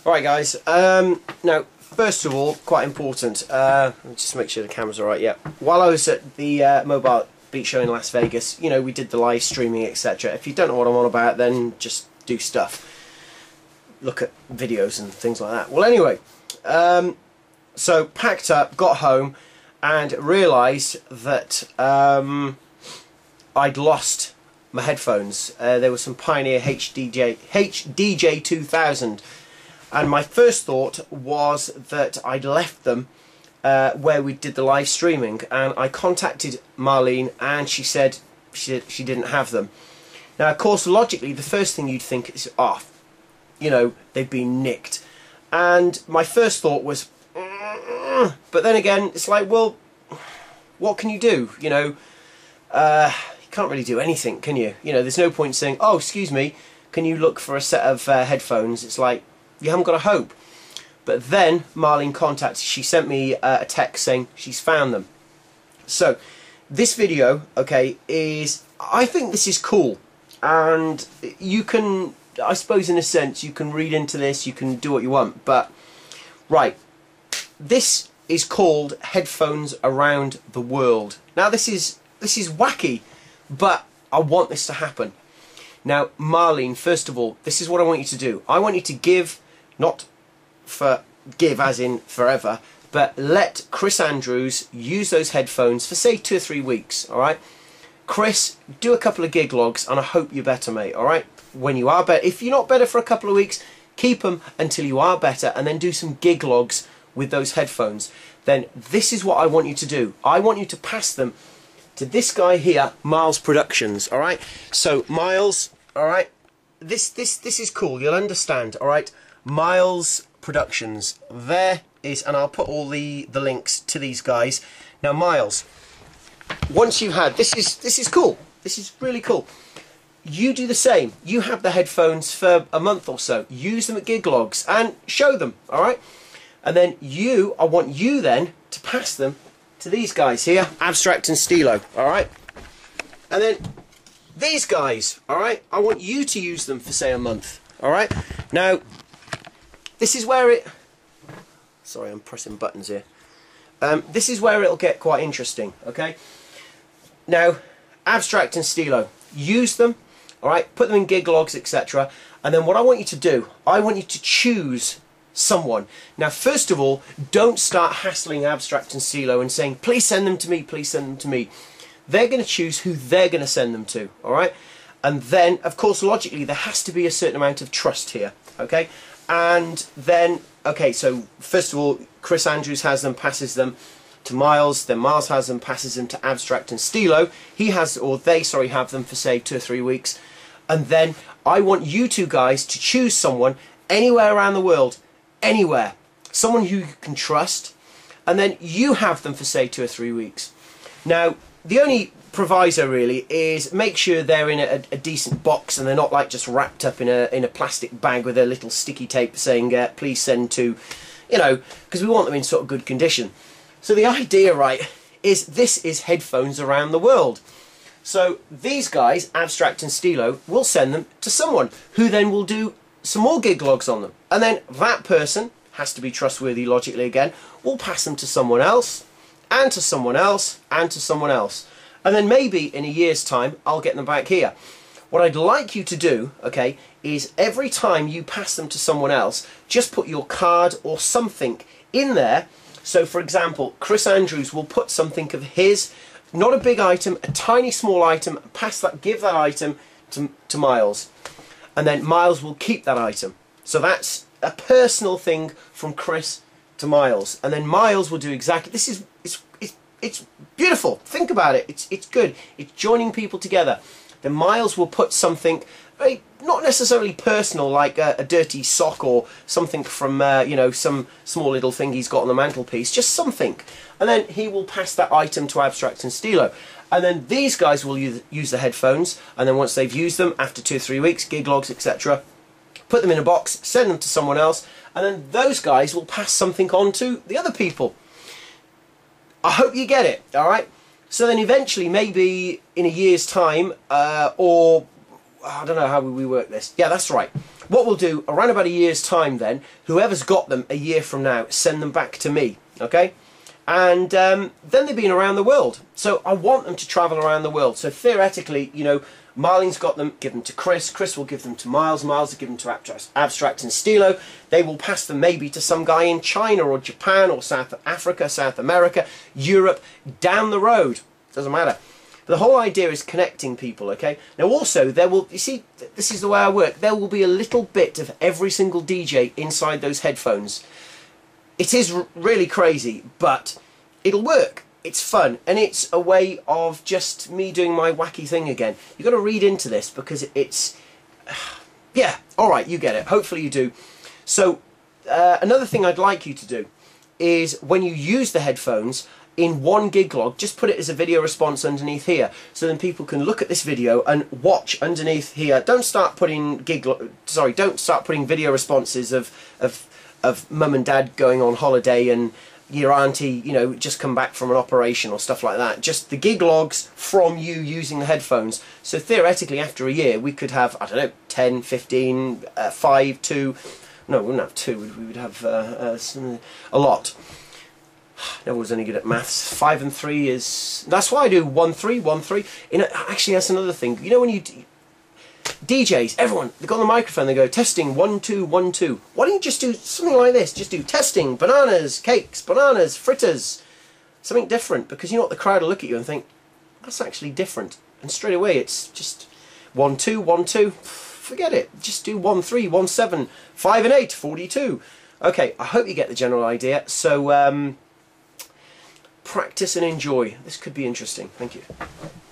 Alright guys, now first of all, quite important, just make sure the camera's alright, yeah. While I was at the Mobile Beat Show in Las Vegas, you know, we did the live streaming, etc. If you don't know what I'm on about, then just do stuff. Look at videos and things like that. Well anyway, so packed up, got home, and realised that I'd lost my headphones. There were some Pioneer HDJ 2000, and my first thought was that I'd left them where we did the live streaming, and I contacted Marlene and she said she didn't have them. Now of course logically the first thing you'd think is, oh, you know, they've been nicked, and my first thought was but then again it's like, well, what can you do? You know, you can't really do anything, can you? You know, there's no point saying, oh, excuse me, can you look for a set of headphones? It's like, you haven't got a hope. But then Marlene contacted, she sent me a text saying she's found them. So this video, okay, is, I think this is cool, and you can, I suppose in a sense you can read into this, you can do what you want, but right, this is called Headphones Around the World. Now this is wacky, but I want this to happen. Now Marlene, first of all, this is what I want you to do. I want you to give, not for give as in forever, but let Chris Andrews use those headphones for say 2 or 3 weeks, alright? Chris, do a couple of gig logs and I hope you're better, mate, alright? When you are better, if you're not better for a couple of weeks, keep them until you are better and then do some gig logs with those headphones. Then this is what I want you to do. I want you to pass them to this guy here, Miles Productions, alright? So Miles, alright, this is cool, you'll understand, alright? Miles Productions, there is, and I'll put all the links to these guys. Now Miles, once you've had, this is cool, this is really cool. You do the same, you have the headphones for a month or so, use them at gig logs and show them, alright? And then I want you then to pass them to these guys here, Abstract and Stilo, alright? And then these guys, alright? I want you to use them for say a month, alright? Now, this is where it... Sorry, I'm pressing buttons here. This is where it'll get quite interesting, okay? Now, Abstract and Stilo, use them, alright? Put them in gig logs, etc. And then what I want you to do, I want you to choose someone. Now first of all, don't start hassling Abstract and Stilo and saying, please send them to me, please send them to me. They're going to choose who they're going to send them to, alright? And then, of course, logically, there has to be a certain amount of trust here, okay? And then, okay, so first of all, Chris Andrews has them, passes them to Miles, then Miles has them, passes them to Abstract and Stilo. He has, or they, sorry, have them for, say, 2 or 3 weeks. And then I want you two guys to choose someone anywhere around the world, anywhere, someone who you can trust, and then you have them for say 2 or 3 weeks. Now the only proviso really is make sure they're in a decent box and they're not like just wrapped up in a plastic bag with a little sticky tape saying please send to, you know, because we want them in sort of good condition. So the idea, right, is this is Headphones Around the World. So these guys, Abstract and Stilo, will send them to someone who then will do some more gig logs on them, and then that person has to be trustworthy logically again, will pass them to someone else and to someone else and to someone else, and then maybe in a year's time I'll get them back here. What I'd like you to do, okay, is every time you pass them to someone else, just put your card or something in there. So for example, Chris Andrews will put something of his, not a big item, a tiny small item, pass that, give that item to Miles. And then Miles will keep that item. So that's a personal thing from Chris to Miles. And then Miles will do exactly, this is, it's beautiful. Think about it. It's good. It's joining people together. Then Miles will put something, not necessarily personal, like a dirty sock or something from, you know, some small little thing he's got on the mantelpiece. Just something. And then he will pass that item to Abstract and Stilo. And then these guys will use the headphones, and then once they've used them, after 2 or 3 weeks, gig logs, etc., put them in a box, send them to someone else, and then those guys will pass something on to the other people. I hope you get it, alright? So then eventually, maybe in a year's time, or I don't know how we work this. Yeah, that's right. What we'll do, around about a year's time then, whoever's got them a year from now, send them back to me, okay? And then they've been around the world. So I want them to travel around the world. So theoretically, you know, Marlene's got them, give them to Chris. Chris will give them to Miles. Miles will give them to Abstract and Stilo. They will pass them maybe to some guy in China or Japan or South Africa, South America, Europe, down the road. Doesn't matter. But the whole idea is connecting people, okay? Now also, there will, you see, this is the way I work. There will be a little bit of every single DJ inside those headphones. It is really crazy, but it'll work. It's fun, and it's a way of just me doing my wacky thing again. You've got to read into this because it's... yeah, alright, you get it. Hopefully you do. So, another thing I'd like you to do is when you use the headphones, in one gig log, just put it as a video response underneath here, so then people can look at this video and watch underneath here. Don't start putting don't start putting video responses of mum and dad going on holiday and your auntie, you know, just come back from an operation or stuff like that. Just the gig logs from you using the headphones. So theoretically, after a year, we could have, I don't know, 10, 15, 5, 2... No, we wouldn't have 2. We would have a lot. Never was any good at maths. 5 and 3 is... That's why I do 1, 3, 1, 3. You know, actually, that's another thing. You know when you... DJs, everyone, they go on the microphone, they go, testing, 1, 2, 1, 2. Why don't you just do something like this? Just do testing, bananas, cakes, bananas, fritters. Something different, because you know what, the crowd will look at you and think, that's actually different. And straight away it's just 1, 2, 1, 2. Forget it. Just do 1, 3, 1, 7, 5 and 8, 42. Okay, I hope you get the general idea. So, practice and enjoy. This could be interesting. Thank you.